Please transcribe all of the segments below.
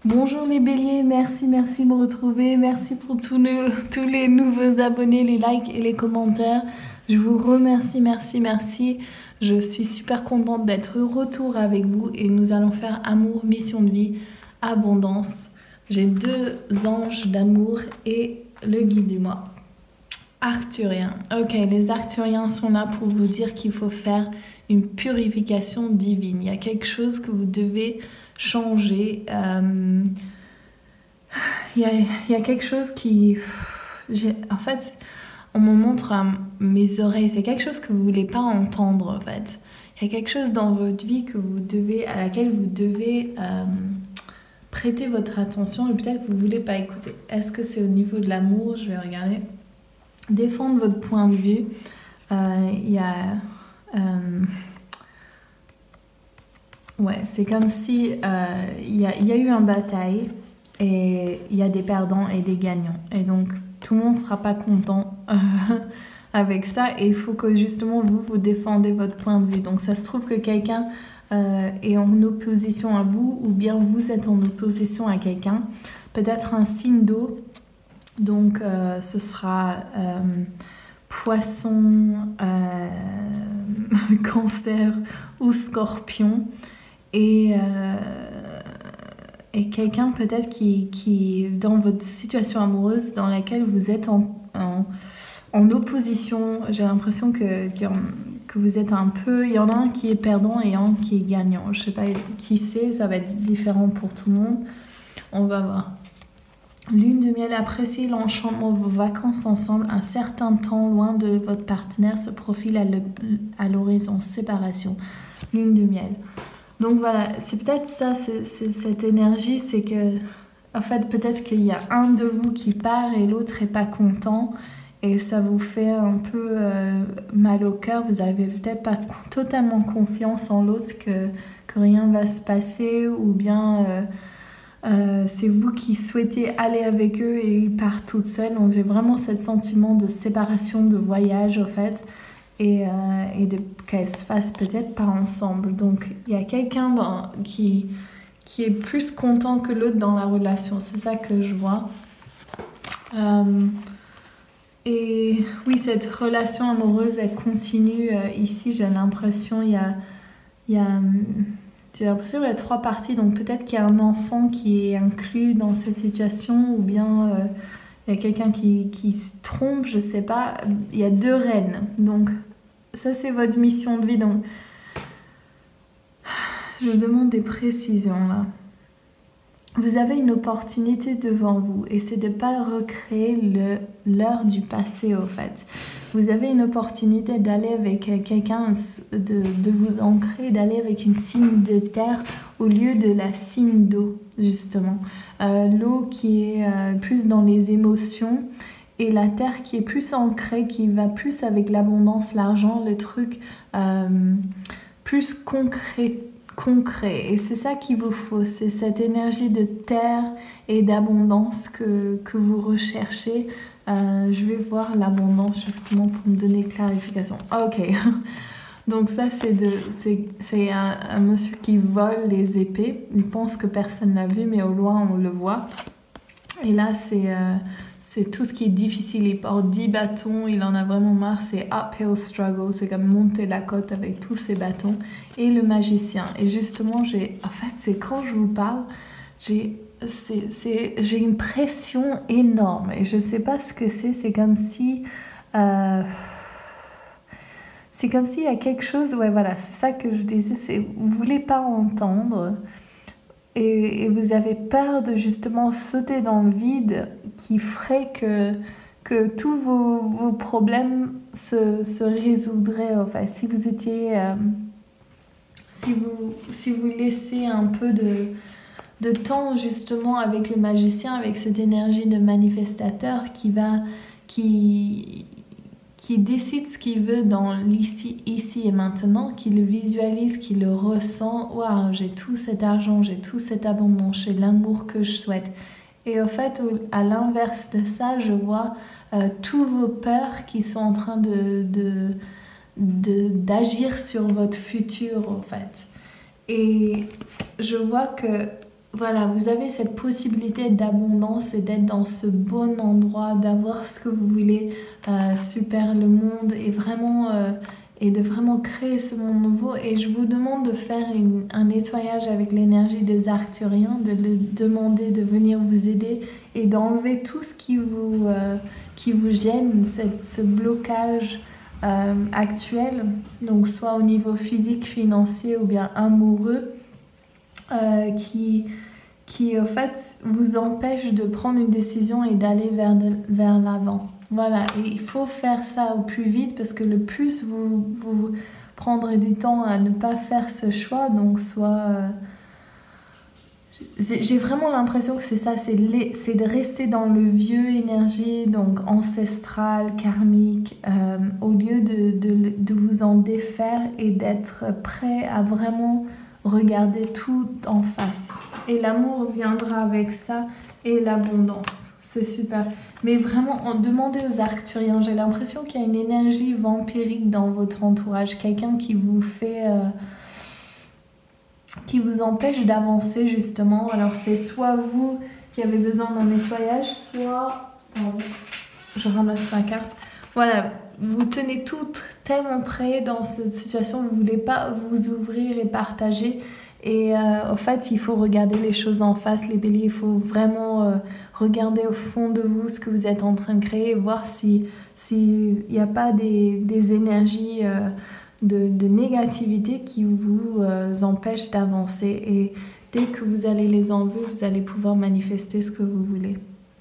Bonjour les béliers, merci de me retrouver, merci pour tous les nouveaux abonnés, les likes et les commentaires. Je vous remercie, merci. Je suis super contente d'être de retour avec vous et nous allons faire amour, mission de vie, abondance. J'ai deux anges d'amour et le guide du mois. Arcturiens. Ok, les Arcturiens sont là pour vous dire qu'il faut faire une purification divine. Il y a quelque chose que vous devez changer. Il y a quelque chose qui... En fait, on me montre à mes oreilles. C'est quelque chose que vous ne voulez pas entendre, en fait. Il y a quelque chose dans votre vie à laquelle vous devez prêter votre attention et peut-être que vous ne voulez pas écouter. Est-ce que c'est au niveau de l'amour? Je vais regarder. Défendre votre point de vue. Il y a... ouais, c'est comme si il y a eu une bataille et il y a des perdants et des gagnants. Et donc, tout le monde ne sera pas content avec ça. Et il faut que justement, vous défendez votre point de vue. Donc, ça se trouve que quelqu'un est en opposition à vous ou bien vous êtes en opposition à quelqu'un. Peut-être un signe d'eau. Donc, ce sera poisson, cancer ou scorpion. Et quelqu'un peut-être qui est dans votre situation amoureuse dans laquelle vous êtes en opposition. J'ai l'impression que vous êtes un peu... Il y en a un qui est perdant et un qui est gagnant. Je ne sais pas qui c'est, ça va être différent pour tout le monde. On va voir. Lune de miel, appréciez l'enchantement de vos vacances ensemble. Un certain temps loin de votre partenaire se profile à l'horizon. Séparation. Lune de miel. Donc voilà, c'est peut-être ça, cette énergie, c'est que, en fait, peut-être qu'il y a un de vous qui part et l'autre n'est pas content et ça vous fait un peu mal au cœur. Vous n'avez peut-être pas totalement confiance en l'autre que rien va se passer ou bien c'est vous qui souhaitez aller avec eux et ils partent toutes seules. Donc j'ai vraiment ce sentiment de séparation, de voyage, en fait. Et qu'elles se fassent peut-être pas ensemble. Donc il y a quelqu'un qui est plus content que l'autre dans la relation. C'est ça que je vois. Et oui, cette relation amoureuse, elle continue. Ici, j'ai l'impression, j'ai l'impression qu'il y a trois parties. Donc peut-être qu'il y a un enfant qui est inclus dans cette situation ou bien... il y a quelqu'un qui se trompe, je sais pas. Il y a deux reines. Donc, ça, c'est votre mission de vie. Donc, je demande des précisions, là. Vous avez une opportunité devant vous. Et c'est de ne pas recréer l'heure du passé, au fait. Vous avez une opportunité d'aller avec quelqu'un, de vous ancrer, d'aller avec une signe de terre au lieu de la signe d'eau, justement. L'eau qui est plus dans les émotions et la terre qui est plus ancrée, qui va plus avec l'abondance, l'argent, le truc plus concret. Et c'est ça qu'il vous faut, c'est cette énergie de terre et d'abondance que vous recherchez. Je vais voir l'abondance justement pour me donner clarification. Ok. Donc ça, c'est un monsieur qui vole les épées. Il pense que personne l'a vu, mais au loin, on le voit. Et là, c'est tout ce qui est difficile. Il porte 10 bâtons, il en a vraiment marre. C'est uphill struggle, c'est comme monter la côte avec tous ces bâtons. Et le magicien. Et justement, en fait, c'est quand je vous parle, j'ai une pression énorme. Et je ne sais pas ce que c'est. C'est comme si... c'est comme s'il y a quelque chose, ouais voilà, c'est ça que je disais, vous ne voulez pas entendre et vous avez peur de justement sauter dans le vide qui ferait que tous vos problèmes se résoudraient. Enfin, si vous étiez, si vous laissez un peu de temps justement avec le magicien, avec cette énergie de manifestateur qui décide ce qu'il veut dans l'ici et maintenant, qui le visualise, qui le ressent. Waouh, j'ai tout cet argent, j'ai tout cette abondance, j'ai l'amour que je souhaite. Et au fait, à l'inverse de ça, je vois tous vos peurs qui sont en train d'agir sur votre futur, en fait. Et je vois que voilà, vous avez cette possibilité d'abondance et d'être dans ce bon endroit, d'avoir ce que vous voulez, super le monde et de vraiment créer ce monde nouveau. Et je vous demande de faire un nettoyage avec l'énergie des Arcturiens, de le demander de venir vous aider et d'enlever tout ce qui vous gêne, ce blocage actuel, donc soit au niveau physique, financier ou bien amoureux, qui en fait vous empêche de prendre une décision et d'aller vers l'avant. Voilà, et il faut faire ça au plus vite parce que le plus vous prendrez du temps à ne pas faire ce choix, donc j'ai vraiment l'impression que c'est ça, c'est de rester dans le vieux énergie, donc ancestrale, karmique, au lieu de vous en défaire et d'être prêt à vraiment regarder tout en face. Et l'amour viendra avec ça et l'abondance. C'est super. Mais vraiment, demandez aux Arcturiens. J'ai l'impression qu'il y a une énergie vampirique dans votre entourage. Quelqu'un qui vous fait... qui vous empêche d'avancer justement. Alors c'est soit vous qui avez besoin d'un nettoyage, soit... je ramasse ma carte. Voilà, vous tenez tout tellement près dans cette situation, vous ne voulez pas vous ouvrir et partager. Et en fait, il faut regarder les choses en face, les béliers. Il faut vraiment regarder au fond de vous ce que vous êtes en train de créer et voir s'il n'y a pas des énergies de négativité qui vous empêchent d'avancer. Et dès que vous allez les enlever, vous allez pouvoir manifester ce que vous voulez.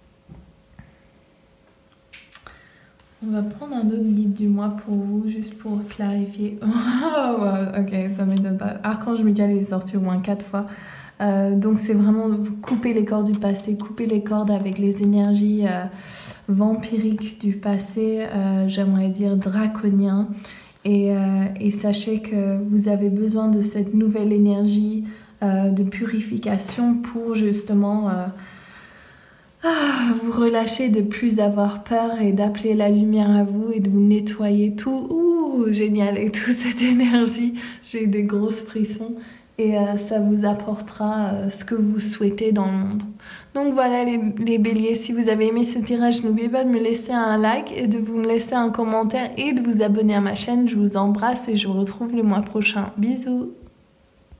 On va prendre un autre guide du mois pour vous, juste pour clarifier. Oh, ok, ça m'étonne pas. Archange Michael est sorti au moins 4 fois. Donc c'est vraiment couper les cordes du passé, couper les cordes avec les énergies vampiriques du passé, j'aimerais dire draconien. Et sachez que vous avez besoin de cette nouvelle énergie de purification pour justement... vous relâchez, de plus avoir peur et d'appeler la lumière à vous et de vous nettoyer tout. Ouh, génial, et toute cette énergie, j'ai eu des grosses frissons et ça vous apportera ce que vous souhaitez dans le monde. Donc voilà les béliers, si vous avez aimé ce tirage, n'oubliez pas de me laisser un like et de vous laisser un commentaire et de vous abonner à ma chaîne. Je vous embrasse et je vous retrouve le mois prochain. Bisous!